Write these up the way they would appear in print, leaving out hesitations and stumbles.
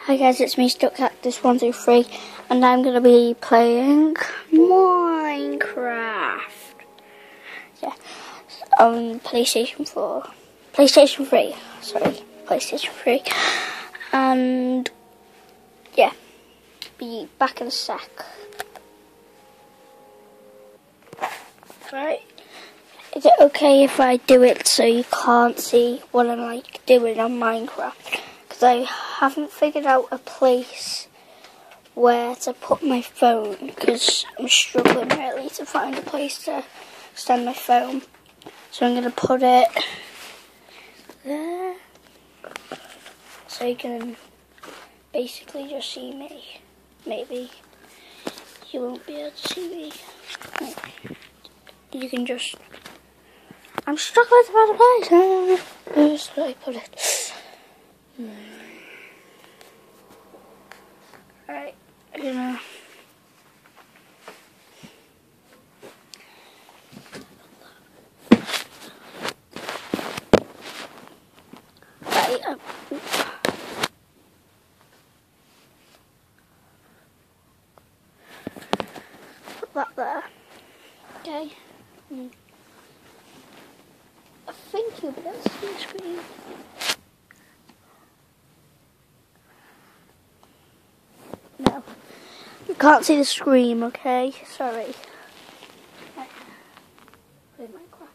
Hi guys, it's me, minecratht123, and I'm going to be playing Minecraft. Yeah, on PlayStation 3, sorry, PlayStation 3, and yeah, be back in a sec. Right, is it okay if I do it so you can't see what I'm like doing on Minecraft? Because I haven't figured out a place where to put my phone, because I'm struggling really to find a place to stand my phone. So I'm going to put it there, so you can basically just see me. Maybe you won't be able to see me. You can just... I'm struggling to find a place. Where should I put it? Right, you know. Right, put that there. Okay. I think you'll be able to see the screen. No. You can't see the screen, okay? Sorry. Right. Play Minecraft.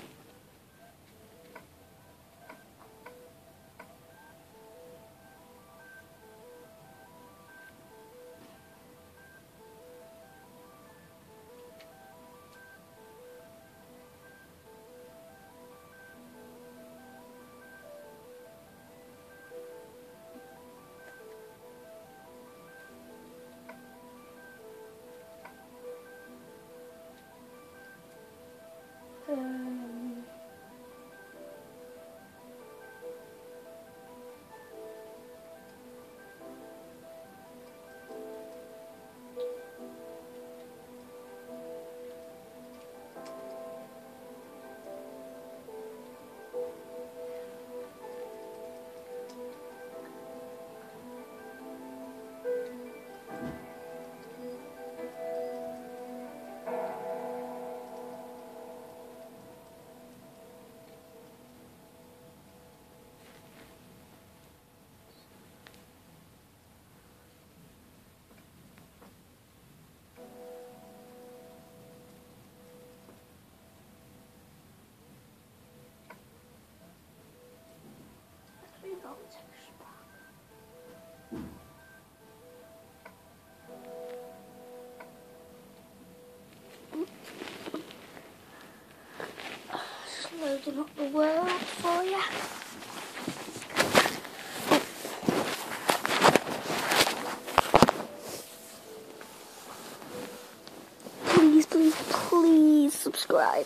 Loading up the world for you. Please, please, please subscribe.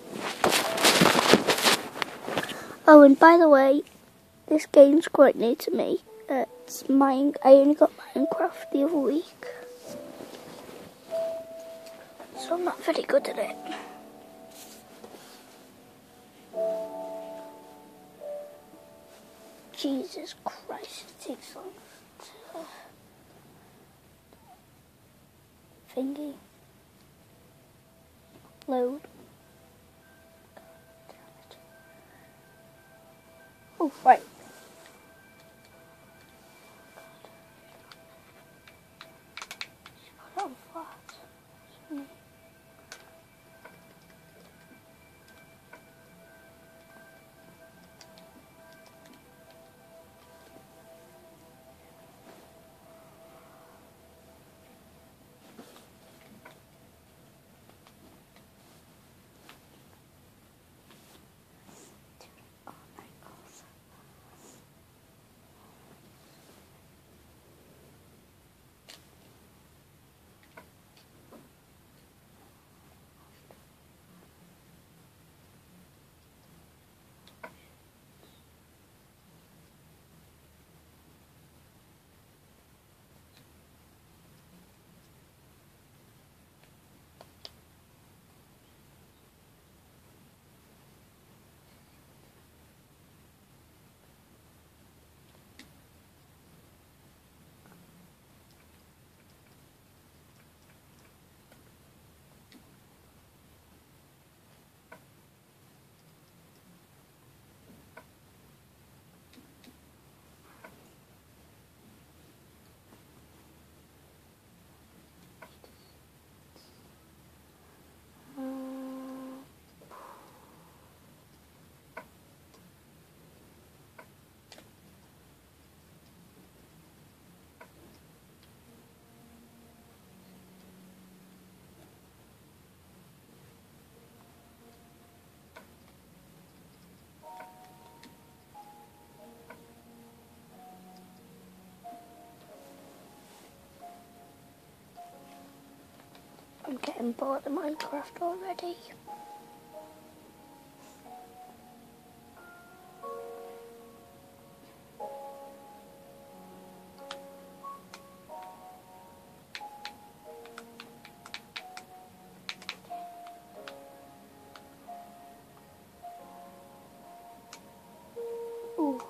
Oh, and by the way, this game's quite new to me. I only got Minecraft the other week, so I'm not very good at it. Jesus Christ, it takes long to thingy load. Oh, right. Put it on flat. import the Minecraft already. Ooh.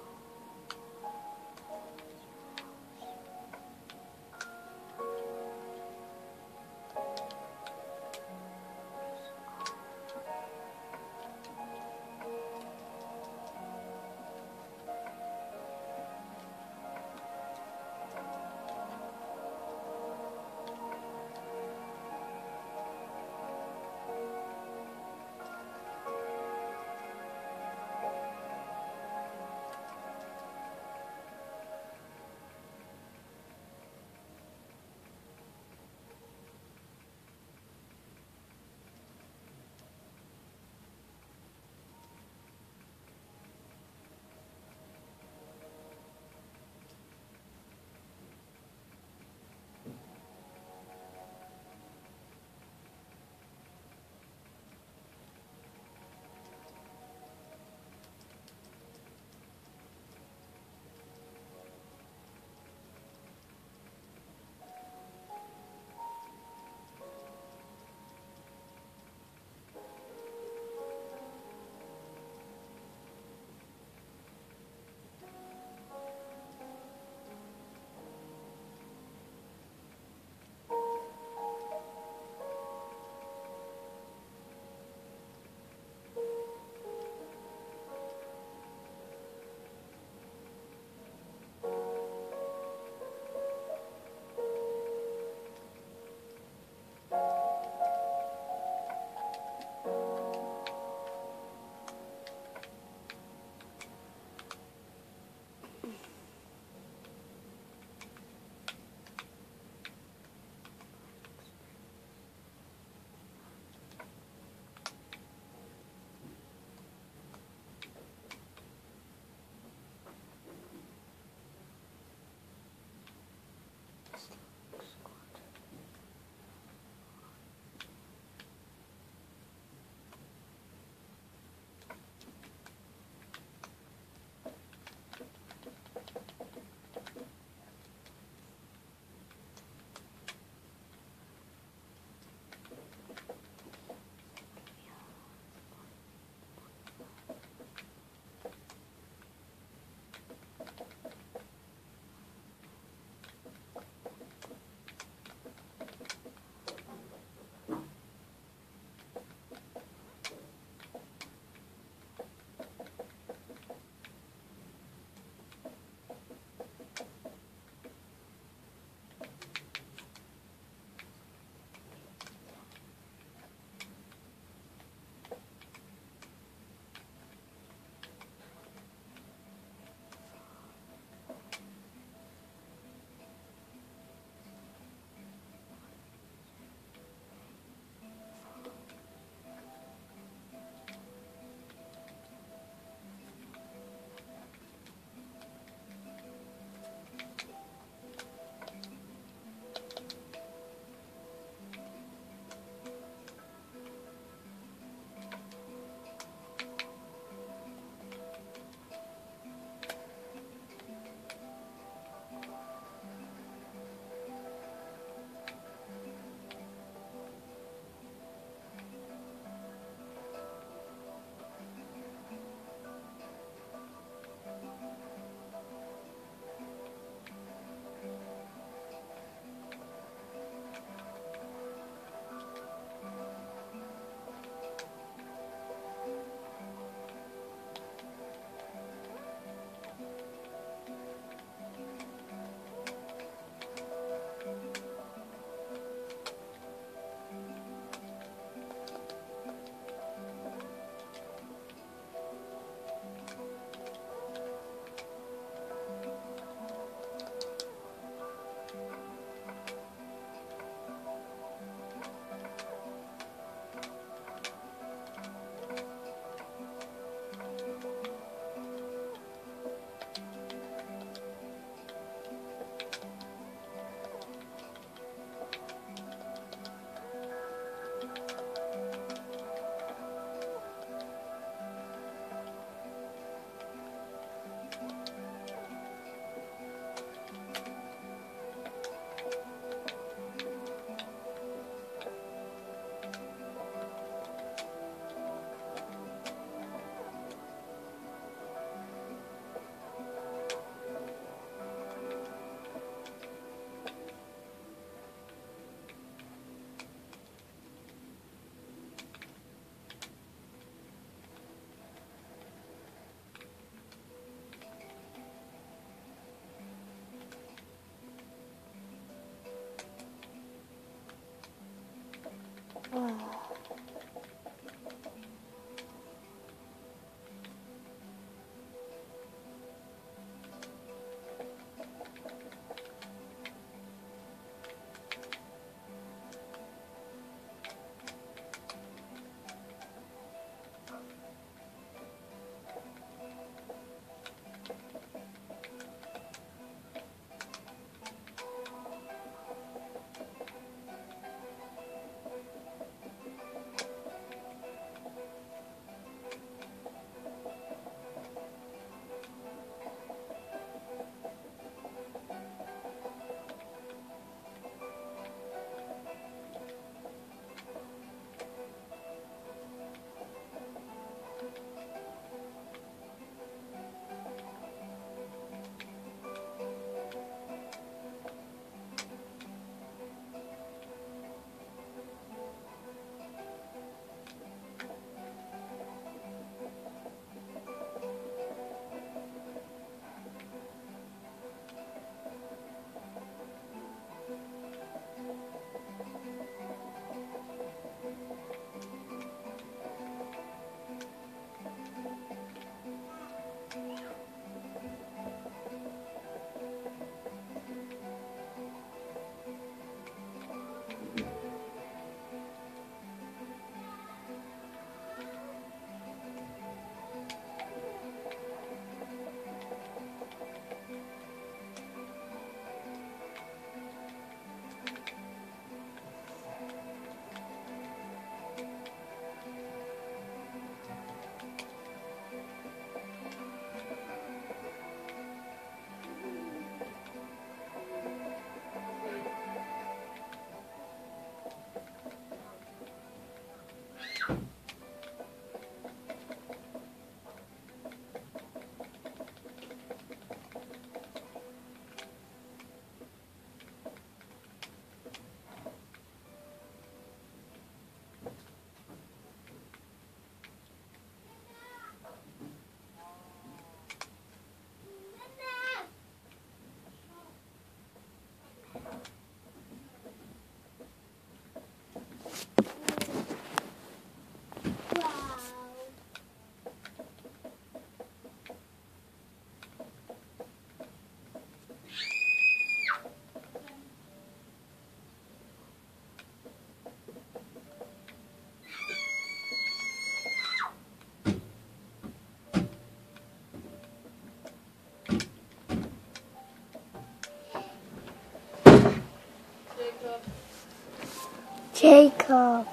Jacob.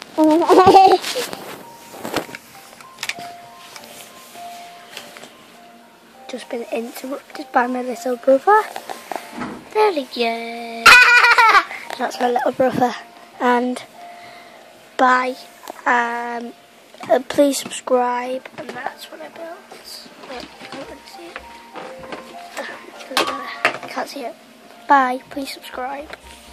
Just been interrupted by my little brother. There he is. That's my little brother. And bye. Please subscribe. And that's what I built. Wait, I can't really see it. Can't see it. Bye. Please subscribe.